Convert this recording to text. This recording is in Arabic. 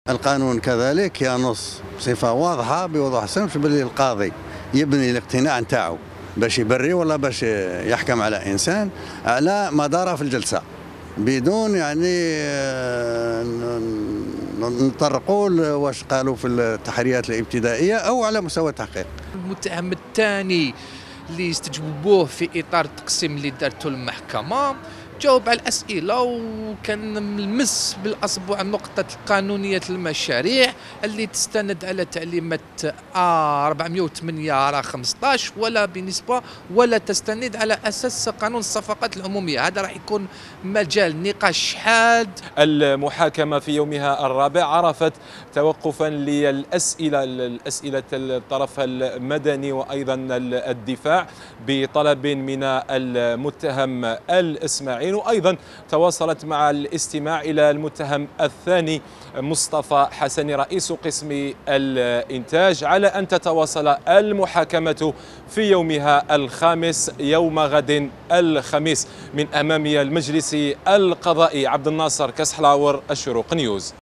القانون كذلك ينص بصفة واضحة بوضوح الشمس باللي القاضي يبني الاقتناع نتاعو باش يبري ولا باش يحكم على إنسان على مدار في الجلسة بدون نطرقوا واش قالوا في التحريات الابتدائية أو على مستوى التحقيق. المتهم الثاني اللي استجوبوه في إطار التقسيم اللي دارته المحكمة جاوب على الأسئلة وكان ملمس بالأصبع نقطة قانونية المشاريع اللي تستند على تعليمات 408/15 ولا بنسبة ولا تستند على أساس قانون الصفقات العمومية. هذا راح يكون مجال نقاش حاد. المحاكمة في يومها الرابع عرفت توقفا للأسئلة الطرف المدني وأيضا الدفاع بطلب من المتهم الإسماعيلي، وأيضا تواصلت مع الاستماع إلى المتهم الثاني مصطفى حسني رئيس قسم الإنتاج على أن تتواصل المحاكمة في يومها الخامس يوم غد الخميس من أمام المجلس القضائي. عبد الناصر كسحلاور، الشروق نيوز.